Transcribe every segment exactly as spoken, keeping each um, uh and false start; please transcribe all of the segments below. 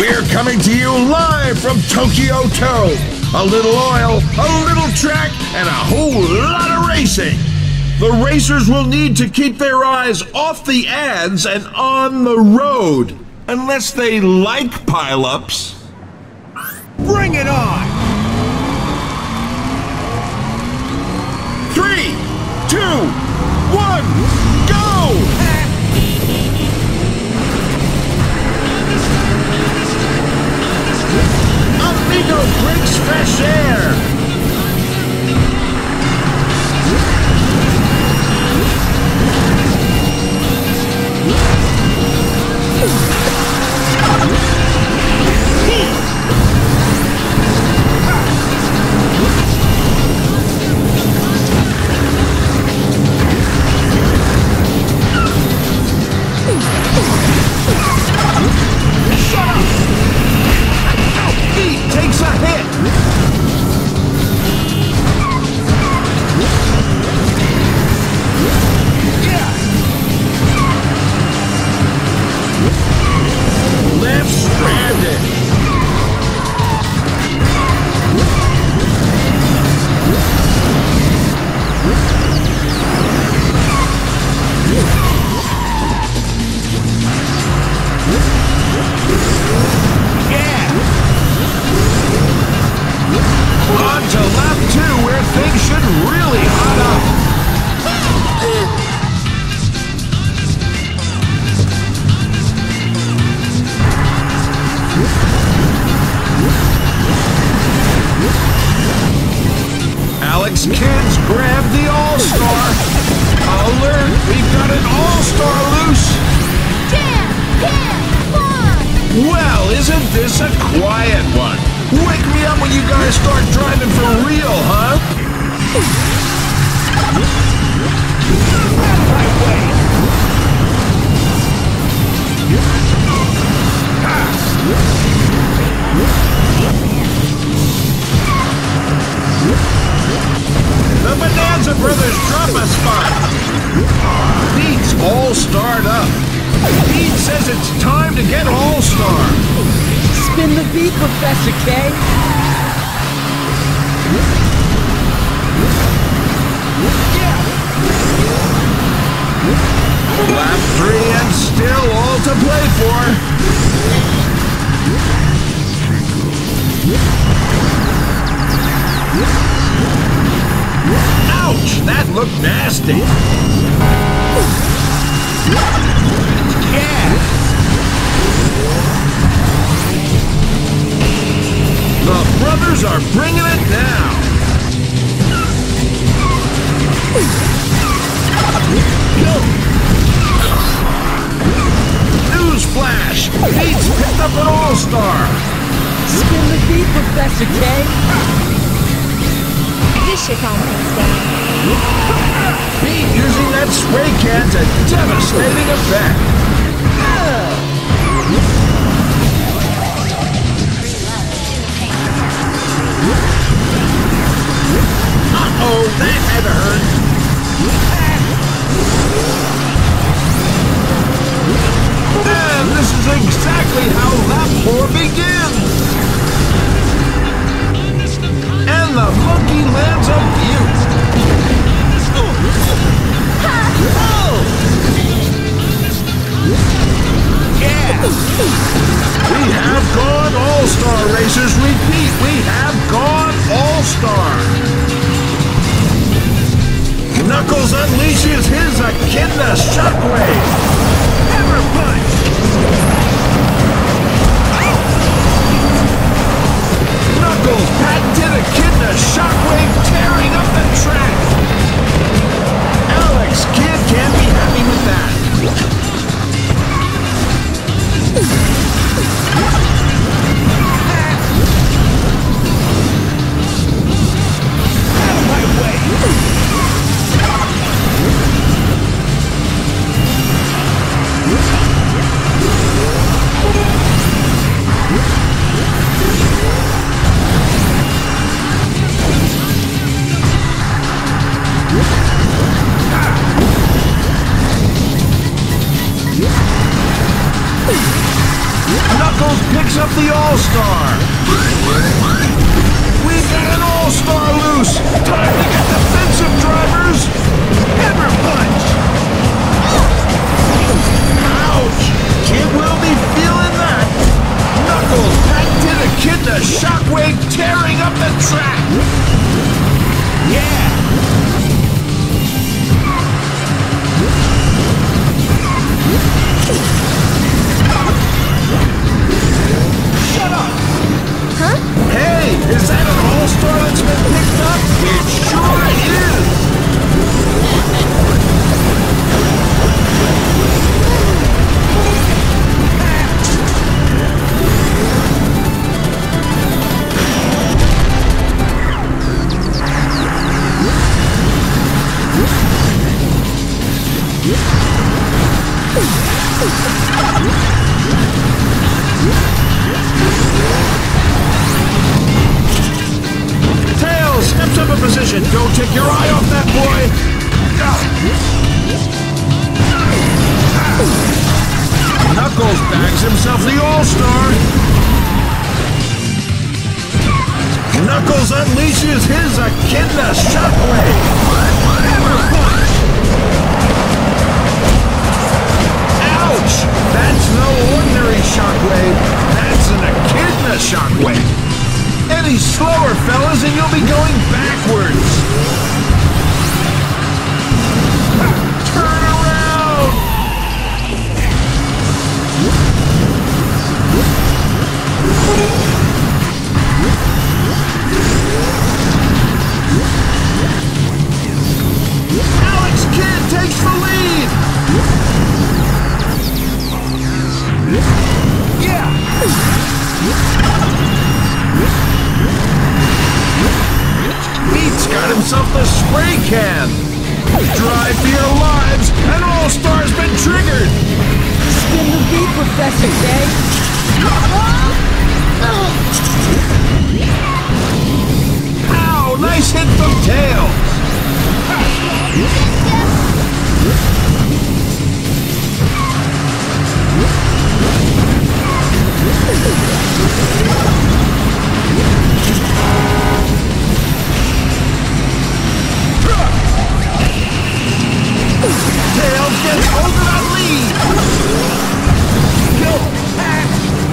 We're coming to you live from Tokyo Toe. A little oil, a little track, and a whole lot of racing. The racers will need to keep their eyes off the ads and on the road. Unless they like pileups. Bring it on! Three, two, one, go! Amigo breaks fresh air. Kids, grab the All-Star! Alert! We've got an All-Star loose! Ten, ten, one! Well, isn't this a quiet one? Wake me up when you guys start driving for real, huh? The Bonanza Brothers drop a spot. Pete's all-starred up. Pete says it's time to get all-star. Spin the beat, Professor K. Lap three and still all to play for. Ouch! That looked nasty. Yeah. The brothers are bringing it now. Newsflash! Pete's picked up an all-star. Spin the beat, Professor K. This should calm things down. Pete using that spray can to devastating effect. Uh-oh, that had to hurt. And this is exactly how lap four begins. And the monkey lands a beaut. Yeah! We have gone all-star racers. Repeat, we have gone all-star. Knuckles unleashes his Echidna Shockwave. Hammer punch. Knuckles patented Echidna Shockwave, tearing up the track. Alex Kidd can't be happy with that. Out of my way. Knuckles picks himself the All-Star. We've got an All-Star loose. Time to get defensive, drivers. Hammer punch! Ouch! Kid will be feeling that. Knuckles back to the kid, the shockwave tearing up the track. Yeah! Shut up! Huh? Hey, is that an All-Star that's been picked up? It sure is! Tails steps up a position. Don't take your eye off that boy. Knuckles bags himself the All-Star. Knuckles unleashes his Echidna Shockwave. Hammer punch. Ouch! That's no ordinary shockwave. That's an Echidna Shockwave. Any slower, fellas, and you'll be going backwards. Turn around! Alex Kidd takes the lead! Yeah! Pete's got himself the spray can! Drive for your lives! An All-Star's been triggered! Spin the beat, Professor K! Ow! Nice hit from Tails! Tails gets ultimate lead! Go! Pass!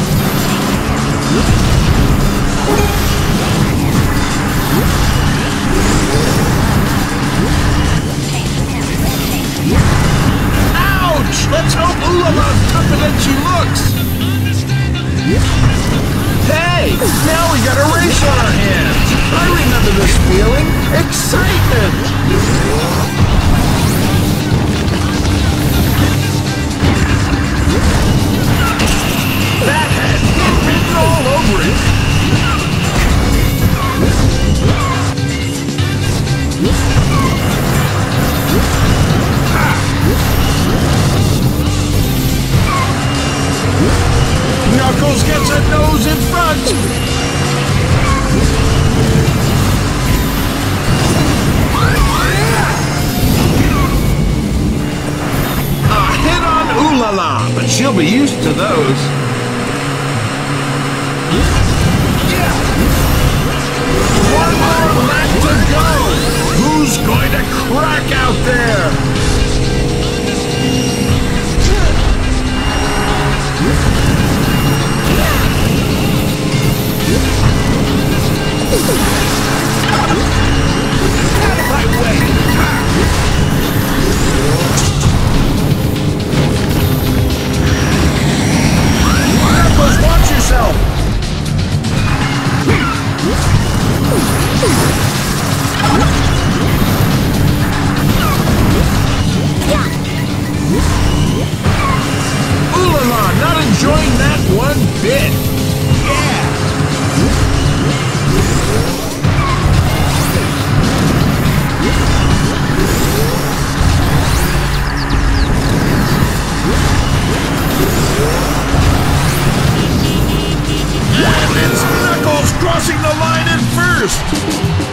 Ouch! Let's hope Ulala's tougher than she looks! Hey! Now we got a race on our hands! I remember this feeling! Excitement! That had hit written all over it! Knuckles gets a nose in front! A hit on Ulala, but she'll be used to those. One more lap to go! Who's going to crack out there? Out of my way! Knuckles, watch yourself! Ulala, not enjoying that one bit! Yeah! And it's Knuckles crossing the line in first!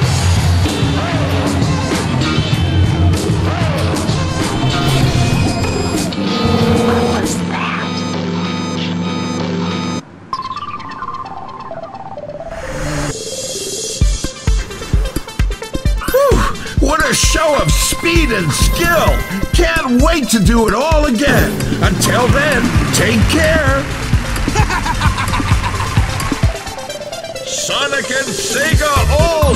show of speed and skill. Can't wait to do it all again. Until then, take care. Sonic and Sega All